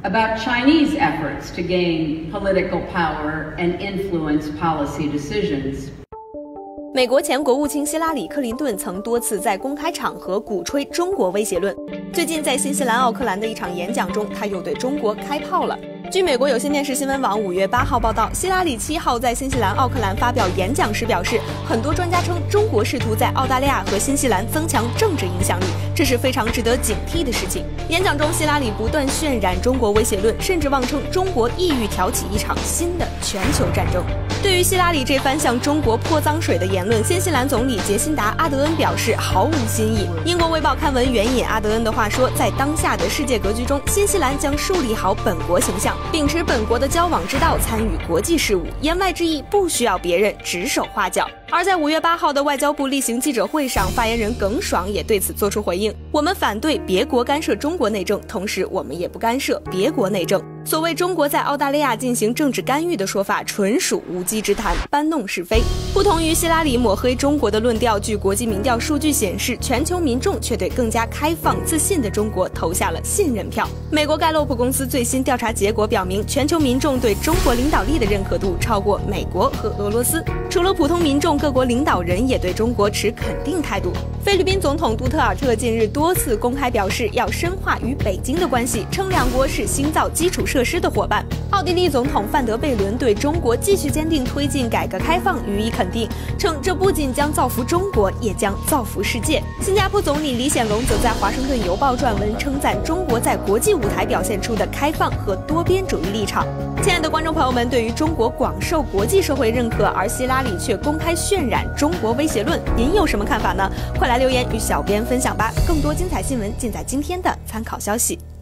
about Chinese efforts to gain political power and influence policy decisions. 美国前国务卿希拉里·克林顿曾多次在公开场合鼓吹中国威胁论。最近在新西兰奥克兰的一场演讲中，他又对中国开炮了。据美国有线电视新闻网5月8号报道，希拉里7号在新西兰奥克兰发表演讲时表示，很多专家称中国试图在澳大利亚和新西兰增强政治影响力，这是非常值得警惕的事情。演讲中，希拉里不断渲染中国威胁论，甚至妄称中国意欲挑起一场新的全球战争。对于希拉里这番向中国泼脏水的言论，新西兰总理杰辛达·阿德恩表示毫无新意。英国卫报刊文援引阿德恩的话说，在当下的世界格局中，新西兰将树立好本国形象，秉持本国的交往之道参与国际事务，言外之意不需要别人指手画脚。而在5月8号的外交部例行记者会上，发言人耿爽也对此作出回应，我们反对别国干涉中国内政，同时我们也不干涉别国内政。所谓中国在澳大利亚进行政治干预的说法纯属无稽之谈，搬弄是非。不同于希拉里抹黑中国的论调，据国际民调数据显示，全球民众却对更加开放自信的中国投下了信任票。美国盖洛普公司最新调查结果表明，全球民众对中国领导力的认可度超过美国和俄罗斯。除了普通民众，各国领导人也对中国持肯定态度。菲律宾总统杜特尔特近日多次公开表示要深化与北京的关系，称两国是新造基础设施的伙伴。奥地利总统范德贝伦对中国继续坚定推进改革开放予以肯定，称这不仅将造福中国，也将造福世界。新加坡总理李显龙则在华盛顿邮报撰文称赞中国在国际舞台表现出的开放和多边主义立场。亲爱的观众朋友们，对于中国广受国际社会认可，而希拉里却公开渲染中国威胁论，您有什么看法呢？快来留言与小编分享吧！更多精彩新闻尽在今天的参考消息。